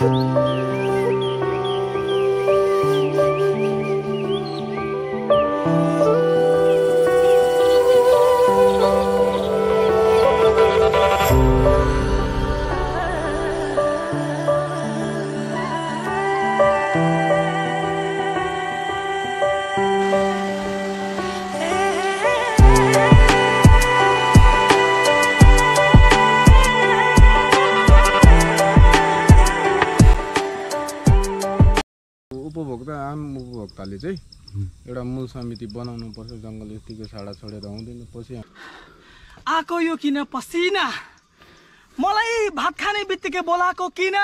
उपभोक्ताले चाहिँ एउटा मूल समिति बनाउनु पर्छ। जंगल यतिको छाडा छोडेर आउँदैन पछि आको यो किन पसिना मलाई भात खाने बित्तिकै बोलाको किन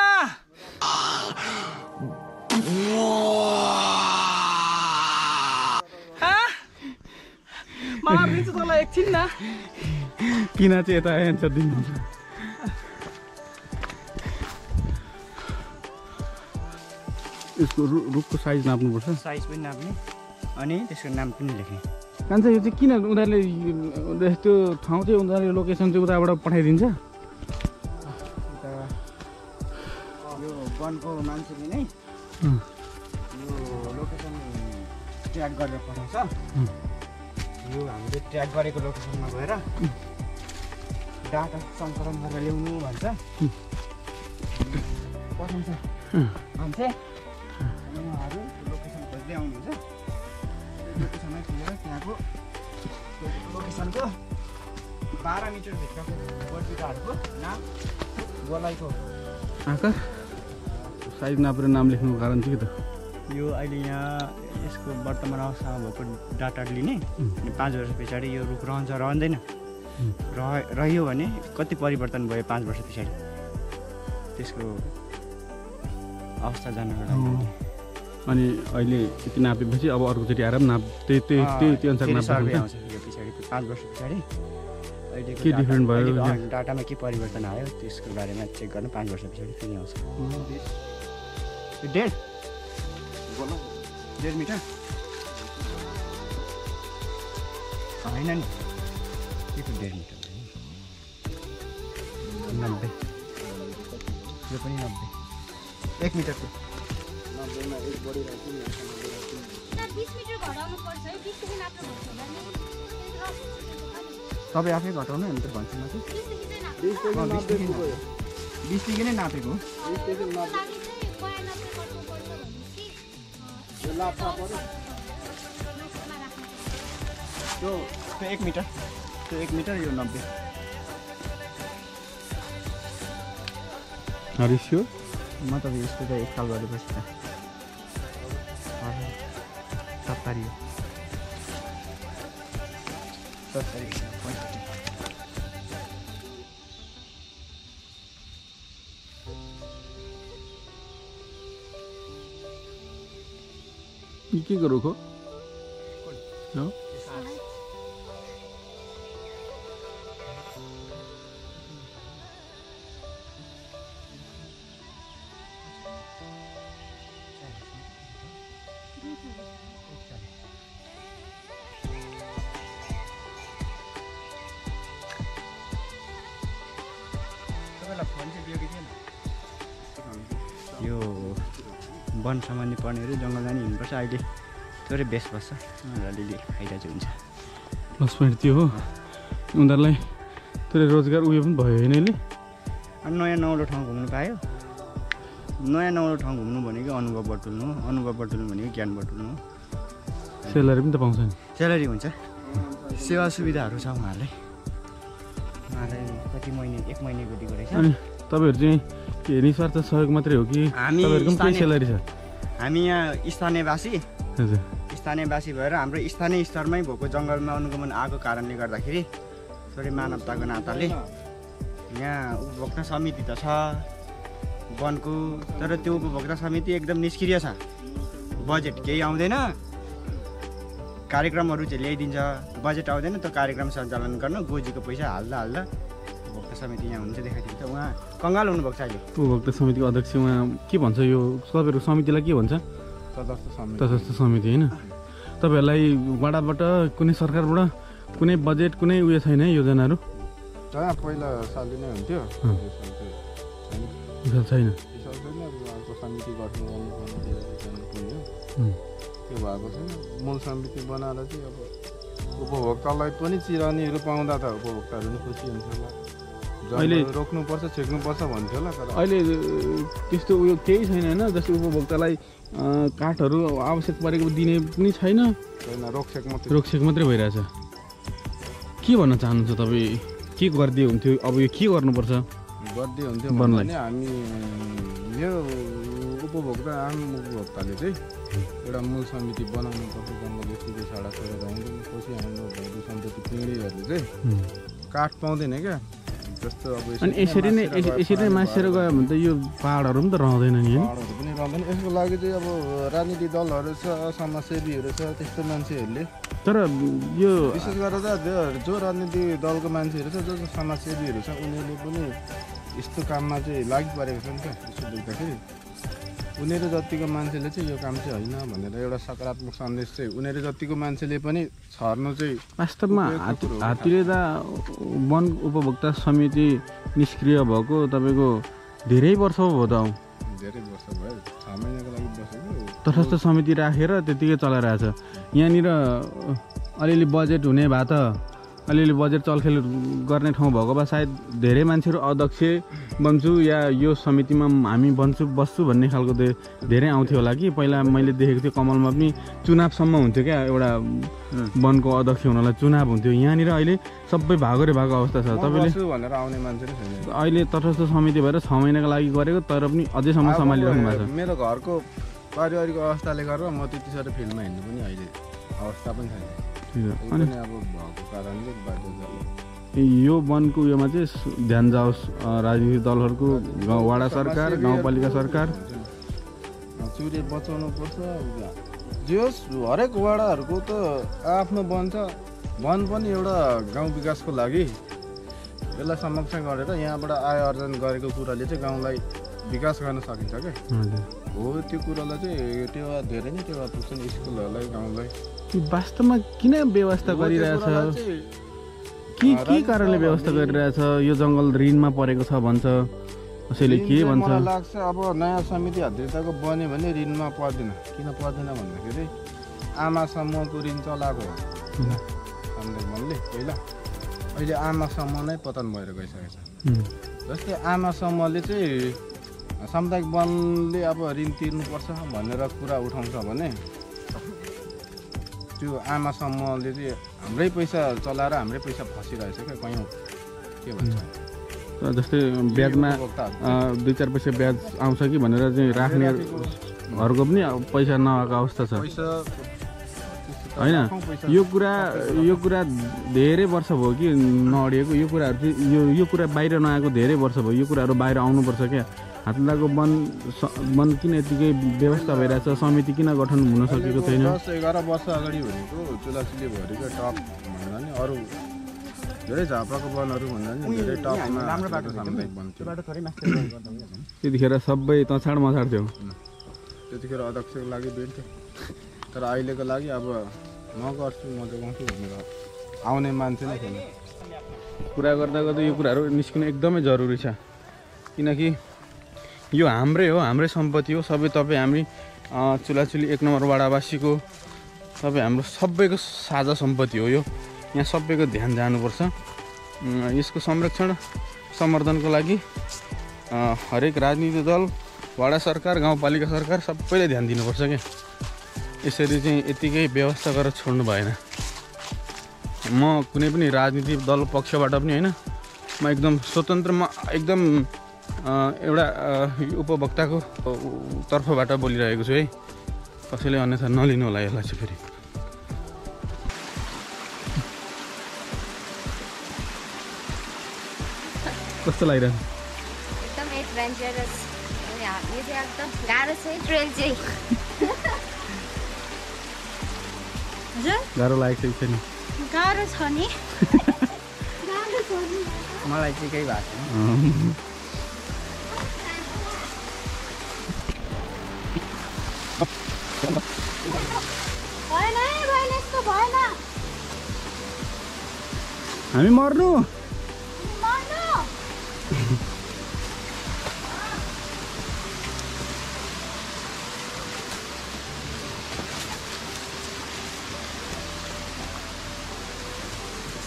मलाई दिन्छ तँलाई एकछिन न किन चाहिँ यता एन्सर दिनुहुन्छ। यसको रुखको साइज नाप्नुपर्छ। साइज पनि नाप्ने अनि त्यसको नाम पनि लेख्ने। कान्छ यो चाहिँ किन उनीहरूले त्यो ठाउँ चाहिँ उनीहरूले लोकेसन चाहिँ उताबाट पठाइदिन्छ। यो वनको मान्छेले नै यो लोकेसन ट्र्याक गरेर पठाउँछ। यो हामीले ट्र्याक गरेको लोकेसनमा गएर डाटा सङ्कलन गरेर ल्याउनु भन्छ पठाउँछ मान्छे। उहाँहरू लोकेसन खोज्दै आउनुहुन्छ। लोकेसनमा पुगेर त्यहाँको लोकेसनको 12 मिटरभित्रको बटबिटाहरूको नाम बोलाइको आकार साइज नापेर नाम लेख्नुको कारण चाहिँ के त यो अहिले यहाँ यसको वर्तमान अवस्थामा भएको डाटा लिने अनि 5 वर्ष पछाडि यो रुख रहन्छ रहँदैन रह्यो भने कति परिवर्तन भयो 5 वर्ष पछाडि त्यसको अवस्था जान्नको लागि। अनि अहिले यति नापेपछि अब अर्कोचोटि आएर नाप त्यही अनुसार सर्वे आउँछ। यो पछाडि 5 वर्ष पछाडि अहिले के डिफ्रेन्ट भयो डाटामा के परिवर्तन आयो त्यसको बारेमा चेक गर्न 5 वर्ष पछाडि फेरि आउँछ। यो 1.5 मिटर होइन नि के को 1.5 मिटर 90 यो पनि 90 1 मिटरको 90 मा एक बढिरहेको छ। 20 मिटर घटाउनु पर्छ है 20 देखि नाप्नु पर्छ भने तपाईँ आफै घटाउनु अनि त भन्छु म चाहिँ 20 देखि नै नापेको 20 देखि नापेको त्यो 1 मिटर त्यो 1 मिटर यो 90 हरिस्यो म त यसको त एक साल गरेपछि त 70 के रुख हो यो वन सम्बन्धी पढ्नेहरू जङ्गल जाने हिँड्नुपर्छ। अहिले थोरै बेस बस्छ अलिअलि फाइदा चाहिँ हुन्छ। प्लस पोइन्ट त्यो हो उनीहरूलाई थोरै रोजगार उयो पनि भयो होइन यसले। अनि नयाँ नौलो ठाउँ घुम्नु पायो। नयाँ नौलो ठाउँ घुम्नु भनेको अनुभव बटुल्नु हो। अनुभव बटुल्नु भनेको ज्ञान बटुल्नु हो। सेलरी पनि त पाउँछ नि। सेलरी हुन्छ। सेवा सुविधाहरू छ उहाँहरूलाई कति महिने 1 महिनेको दिएको रहेछ। अनि तपाईँहरू चाहिँ के निस्वार्थ सहयोग मात्रै हो कि तपाईँहरूको पनि सेलरी छ? हामी यहाँ स्थानीयवासी भएर हाम्रो स्थानीय स्तरमै भएको जङ्गलमा अनुगमन आएको कारणले गर्दाखेरि थोरै मानवताको नाताले यहाँ उपभोक्ता समिति त छ वनको, तर त्यो उपभोक्ता समिति एकदम निष्क्रिय छ। बजेट केही आउँदैन, कार्यक्रमहरू चाहिँ ल्याइदिन्छ, बजेट आउँदैन त कार्यक्रम सञ्चालन गर्न गोजीको पैसा हाल्दा उपभोक्ता समिति यहाँ हुन्छ देखाइदिन्छ। उहाँ कङ्गाल हुनुभएको छ अहिले। उपभोक्ता समितिको अध्यक्ष उहाँ के भन्छ यो तपाईँहरूको समितिलाई के भन्छ? तटस्थ समिति होइन। तपाईँहरूलाई वडाबाट कुनै सरकारबाट कुनै बजेट कुनै उयो छैन योजनाहरू? पहिला सालले नै हुन्थ्यो, छैन। समिति गठन गर्नुपर्ने हो त्यो भएको छैन। मूल समिति बनाएर चाहिँ अब उपभोक्तालाई पनि चिरानीहरू पाउँदा त उपभोक्ताहरू पनि खुसी हुन्छ होला। अहिले रोक्नुपर्छ छेक्नुपर्छ भन्थ्यो होला तर अहिले त्यस्तो उयो केही छैन होइन। जस्तै उपभोक्तालाई काठहरू आवश्यक परेको दिने पनि छैन, रोकछेक मात्रै भइरहेछ। के भन्न चाहनुहुन्छ तपाईँ? के गरिदिए हुन्थ्यो? अब यो के गर्नुपर्छ गरिदिए हुन्थ्यो भने हामी यो उपभोक्ता आम उपभोक्ताले चाहिँ एउटा मूल समिति बनाउनु पर्छ। जङ्गल यतिकै साडा छोडेर आउँदैन, पछि हाम्रो भौतिक सम्पत्ति पिँढीहरूले चाहिँ काठ पाउँदैन क्या। जस्तो अब अनि यसरी नै मासेर गयो भने त यो पाहाडहरू पनि त रहँदैन नि, पाहाडहरू पनि रहँदैन। यसको लागि चाहिँ अब राजनीतिक दलहरू छ, समाजसेवीहरू छ, त्यस्तो मान्छेहरूले। तर यो विशेष गरेर त जो राजनीतिक दलको मान्छेहरू छ, जो समाजसेवीहरू छ, उनीहरूले पनि यस्तो काममा चाहिँ लागिपरेको छ नि त। यसो देख्दाखेरि उनीहरू जतिको मान्छेले चाहिँ यो काम चाहिँ होइन भनेर एउटा सकारात्मक सन्देश चाहिँ उनीहरू जतिको मान्छेले पनि छर्नु चाहिँ वास्तवमा हात्तीले त वन उपभोक्ता समिति निष्क्रिय भएको तपाईँको धेरै वर्ष भयो त। धेरै वर्ष भयो, 6 महिनाको लागि बसेको। तटस्थ समिति राखेर त्यतिकै चलाइरहेछ। यहाँनिर अलिअलि बजेट हुने भए त अलिअलि बजेट चलखेल गर्ने ठाउँ भएको भए सायद धेरै मान्छेहरू अध्यक्ष बन्छु या यो समितिमा हामी बस्छु भन्ने खालको धेरै आउँथ्यो होला कि। पहिला मैले देखेको थिएँ कमलमा पनि चुनावसम्म हुन्थ्यो क्या, एउटा वनको अध्यक्ष हुनलाई चुनाव हुन्थ्यो। यहाँनिर अहिले सबै भागरे भएको अवस्था छ। तपाईँले भनेर आउने मान्छे नै छैन। अहिले तटस्थ समिति भएर 6 महिनाको लागि गरेको तर पनि अझैसम्म सम्हालिराख्नु भएको छ। मेरो घरको पारिवारिक अवस्थाले गर्दा म त्यति साह्रो फिल्डमा हिँड्नु पनि अहिले अवस्था पनि छैन। अनि अब भएको कारणले यो वनको उयोमा चाहिँ ध्यान जाओस् राजनीतिक दलहरूको, वडा सरकार, गाउँपालिका सरकार चुरे बचाउनु पर्छ। जोस् हरेक वडाहरूको त आफ्नो वन छ। वन पनि एउटा गाउँ विकासको लागि यसलाई संरक्षण गरेर यहाँबाट आय आर्जन गरेको कुराले चाहिँ गाउँलाई विकास गर्न सकिन्छ क्या। हो त्यो कुरालाई चाहिँ टेवा धेरै नै टेवा पुग्छन् स्कुलहरूलाई, गाउँलाई। वास्तवमा किन व्यवस्था गरिरहेछ? के कारणले व्यवस्था गरिरहेछ? यो जङ्गल ऋणमा परेको छ भन्छ कसैले, के भन्छ? मलाई लाग्छ अब नयाँ समिति अध्यक्षताको बन्यो भने ऋणमा पर्दैन। किन पर्दैन भन्दाखेरि आमा समूहको ऋण चलाएको हो मनले पहिला। अहिले आमा समूह नै पतन भएर गइसकेको छ। जस्तै आमा समूहले चाहिँ सामुदायिक वनले अब ऋण तिर्नुपर्छ भनेर कुरा उठाउँछ भने त्यो आमा समूहले चाहिँ हाम्रै पैसा चलाएर हाम्रै पैसा फसिरहेछ क्या कयौँ। के भन्छ जस्तै ब्याजमा 2-4 पैसा ब्याज आउँछ कि भनेर चाहिँ राख्नेहरूको पनि पैसा नआएको अवस्था छ होइन। यो कुरा धेरै वर्ष भयो कि नअडिएको। यो कुराहरू चाहिँ यो कुरा बाहिर नआएको धेरै वर्ष भयो। यो कुराहरू बाहिर आउनुपर्छ क्या। हात्तीलाको वन किन यतिकै व्यवस्था भइरहेछ? समिति किन गठन हुन सकेको छैन? 10-11 वर्ष अगाडि भनेको चुलाचुली भरेको टप भन्दा नि अरू धेरै झापाको वनहरू भन्दा नि धेरै टपमा सामुदायिक वन थियो। त्यतिखेर सबै तछाड मछाड थियो। त्यतिखेर अध्यक्षको लागि भेट्थ्यो। तर अहिलेको लागि अब म गर्छु म जोगाउँछु भनेर आउने मान्छे नै छैन। कुरा गर्दा गर्दा यो कुराहरू निस्किनु एकदमै जरुरी छ। किनकि यो हाम्रै हो, हाम्रै सम्पत्ति हो। सबै तपाईँ हामी चुलाचुली 1 नम्बर वाडावासीको सबै हाम्रो सबैको साझा सम्पत्ति हो यो। यहाँ सबैको ध्यान जानुपर्छ। यसको संरक्षण सम्वर्धनको लागि हरेक राजनीतिक दल, वडा सरकार, गाउँपालिका सरकार सबैले ध्यान दिनुपर्छ क्या। यसरी चाहिँ यतिकै व्यवस्था गरेर छोड्नु भएन। म कुनै पनि राजनीतिक दल पक्षबाट पनि होइन, म एकदम स्वतन्त्र, म एकदम एउटा उपभोक्ताको तर्फबाट बोलिरहेको छु है। कसैले अन्यथा नलिनु होला यसलाई चाहिँ। फेरि कस्तो लागिरहेको? एकदम एडभेन्चरस। यो चाहिँ एकदम गाह्रो छ ट्रेल चाहिँ। हजुर गाह्रो लागेको छैन? गाह्रो छ नि। मलाई चाहिँ केही भएको छैन। हामी मर्नु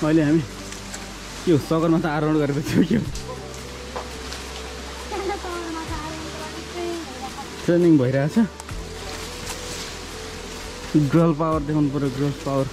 अहिले हामी के हो सगरमाथा आरोहण गरेको थियौँ के हो ट्रेनिङ भइरहेछ गर्ल पावर देखाउनु पर्यो गर्ल पावर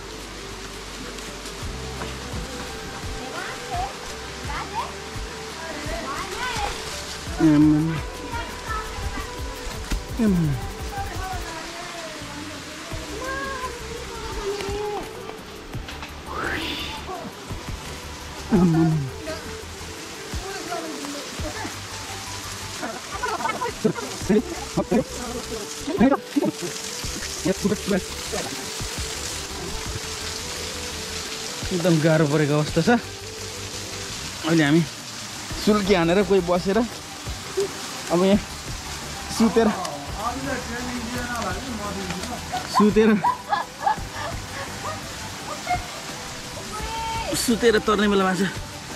एकदम गाह्रो परेको अवस्था छ अहिले हामी सुल्की हानेर कोही बसेर अब यहाँ सुतेर तर्ने बेलामा छ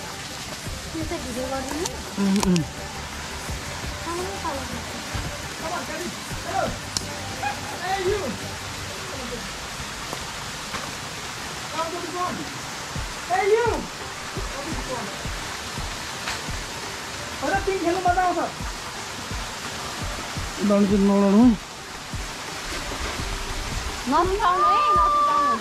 Hey you! Ada ting खेल्नु मजा आउँछ नलडाउनु नसुताउनु है नसुताउनु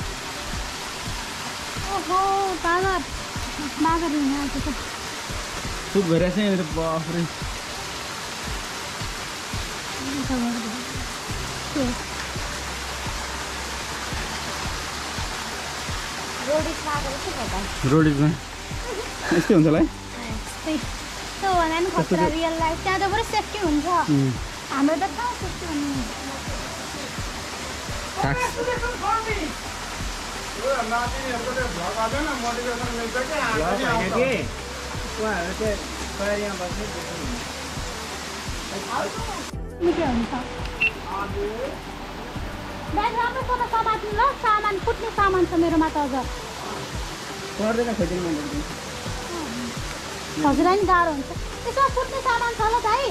ओहो ताना मागरी यहाँ छ सुट भइरहेछ यहाँनिर बाफ्रे रोडिजमा यस्तै हुन्छ होला है त्यो भन्दा नि खतरा रियल लाइफ त्यहाँ त पुरै सेफ्टी हुन्छ हाम्रो त कहाँ सेफ्टी हुनु ब्याग राम्रोसँग समात्नु ल सामान फुट्ने सामान छ मेरोमा त अझ हजुरलाई नि गाह्रो हुन्छ त्यसमा फुट्ने सामान छ ल भाइ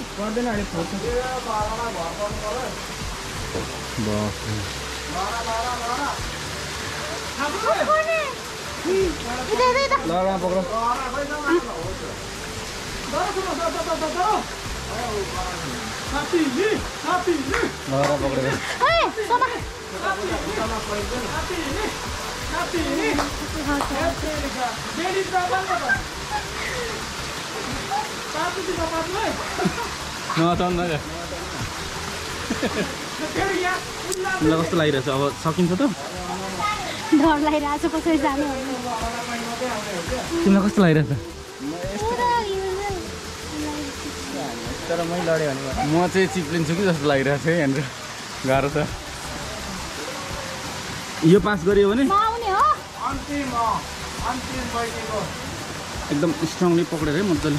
कस्तो लागिरहेछ अब सकिन्छ त डर लागिरहेको छ कसरी जाने तिमीलाई कस्तो लागिरहेछ तर मै लड्यो भने म चाहिँ चिप्लिन्छु कि जस्तो लागिरहेछ है यहाँनिर गाह्रो छ यो पास गरियो भने एकदम स्ट्रङली पक्रेर है मजाले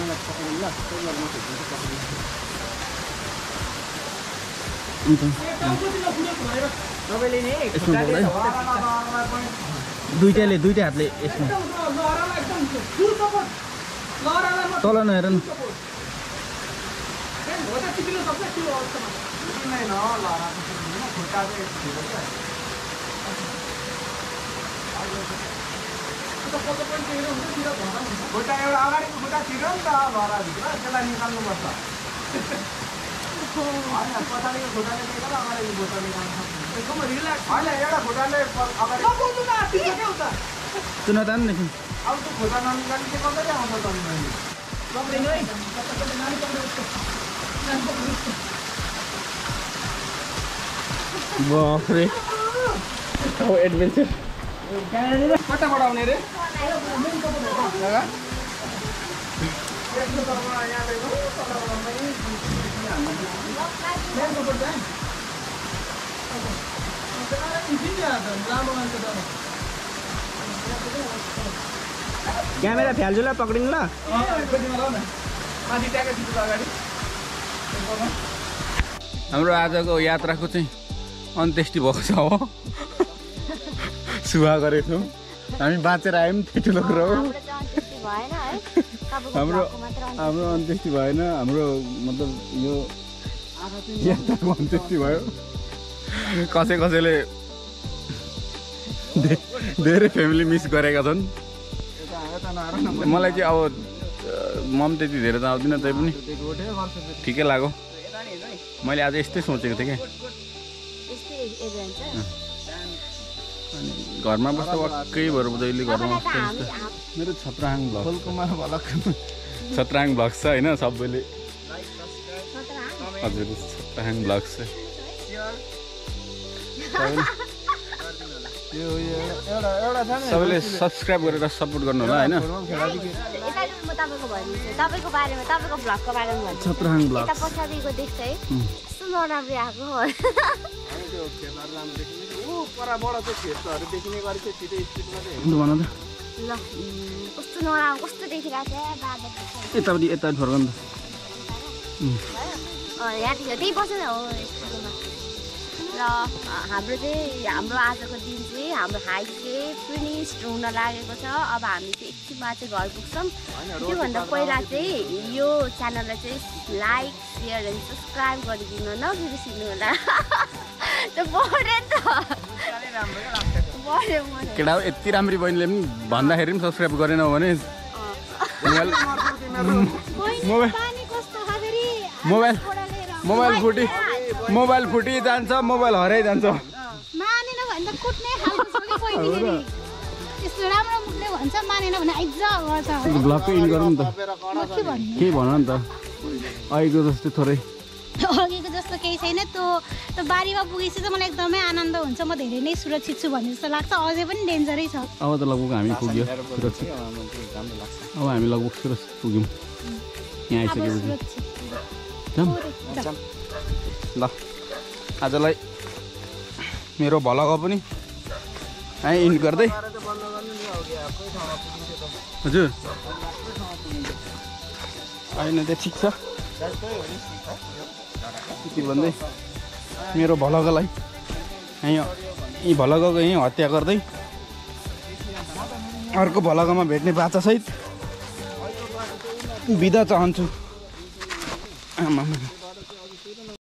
दुईटा हातले यसमा तल नहेर न खुट्टा एउटा अगाडिको खुट्टा छिर्यो नि त लहराभित्र त्यसलाई निकाल्नुपर्छ पछाडिको खुट्टाले निकाल अगाडिको खुट्टा निकाल्नु एकदम रिल्याक्स होइन एउटा खुट्टाले अगाडि नबोल्नु न आत्तिन्छ के हुन्छ त्यो नतान्नु नि अब त्यो खुट्टा ननिकाली चाहिँ कसरी आउँछ त पक्रिनु है बाफ्रे हो एडभेन्चर कताबाट आउने रे क्यामेरा फ्याल्जुलाई पक्रिनु ल हाम्रो आजको यात्राको चाहिँ अन्त्येष्टि भएको छ हो सुहा गरेको छौँ हामी बाँचेर आयौँ त्यही ठुलो कुरो हो हाम्रो अन्त्येष्टि भएन हाम्रो मतलब यो यात्राको अन्त्येष्टि भयो कसैले धेरै फ्यामिली मिस गरेका छन्। मलाई चाहिँ अब म पनि त्यति धेरै त आउँदिनँ, तै पनि ठिकै लाग्यो। मैले आज यस्तै सोचेको थिएँ क्या। अनि घरमा बस्दा वाक्कै भएर जहिले घरमा बस्दा मेरो छत्राङ भ्लग छत्राङ भ्लग छ होइन, सबैले हजुर छत्राङ भ्लग छ। सबैले सब्सक्राइब गरेर सपोर्ट गर्नु होला होइन। तपाईँको बारेमा तपाईँको भ्लगको बारेमा भन्छु। छत्राङ भ्लग यता पछाडिको देख्छ है, कस्तो नराम्रो आएको। भन त ल कस्तो नराम्रो कस्तो देखिरहेको छ बादल। यतापट्टि फर्कनु त। यहाँदेखि त्यही बसेर हो स्कुलमा। र हाम्रो आजको दिन चाहिँ हाम्रो हाइक चाहिँ फिनिस्ड हुन लागेको छ। अब हामी चाहिँ एकछिनमा चाहिँ घर पुग्छौँ। त्योभन्दा पहिला चाहिँ यो च्यानललाई चाहिँ लाइक सेयर एन्ड सब्सक्राइब गरिदिनु नबिर्सिनु होला। त्यो बढ्यो त बढ्यो केटा यति राम्री बहिनीले पनि भन्दाखेरि पनि सब्सक्राइब गरेनौ भने मोबाइल फुटी जान्छ, मोबाइल हराइ जान्छ। मानेन भने त कुट्ने खालको छ कि कोही फेरि यस्तो राम्रो मुखले भन्छ, मानेन भने आइज गर्छ। ब्लगकै इन गरौँ नि त, के भन नि त। अहिलेको जस्तो थोरै अघिको जस्तो केही छैन। त्यो बारीमा पुगेपछि चाहिँ मलाई एकदमै आनन्द हुन्छ। म धेरै नै सुरक्षित छु भन्ने जस्तो लाग्छ। अझै पनि डेन्जरै छ। अब त लगभग हामी पुग्यो सुरक्षित। अब हामी लगभग सुरक्षित पुग्यौँ यहाँ आइसकेपछि। ल आजलाई मेरो भ्लग पनि इन्ड गर्दै हजुर होइन त्यो ठिक छ यति भन्दै मेरो भ्लगलाई यी भ्लगको यहीँ हत्या गर्दै अर्को भ्लगमा भेट्ने बाचासहित बिदा चाहन्छु। आमा